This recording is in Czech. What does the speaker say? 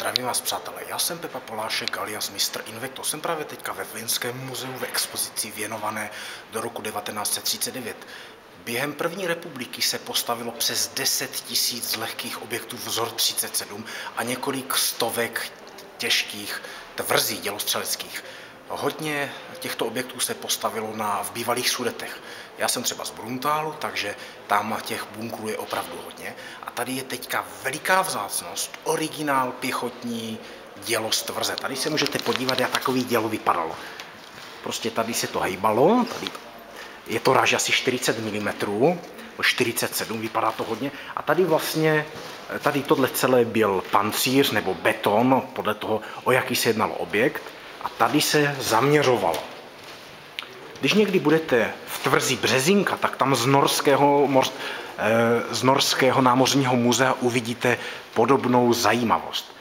Zdravím vás, přátelé, já jsem Pepa Polášek alias Mr. Invicto. Jsem právě teďka ve Vojenském muzeu v expozici věnované do roku 1939. Během první republiky se postavilo přes 10 000 lehkých objektů vzor 37 a několik stovek těžkých tvrzí dělostřeleckých. Hodně těchto objektů se postavilo v bývalých Sudetech. Já jsem třeba z Bruntálu, takže tam těch bunkrů je opravdu hodně. A tady je teďka veliká vzácnost, originál pěchotní dělo z tvrze. Tady se můžete podívat, jak takový dělo vypadalo. Prostě tady se to hejbalo, tady je to ráž asi 40 mm, 47, vypadá to hodně. A tady vlastně, tady tohle celé byl pancíř nebo beton, podle toho, o jaký se jednal objekt. A tady se zaměřovalo. Když někdy budete v tvrzi Březinka, tak tam z Norského námořního muzea uvidíte podobnou zajímavost.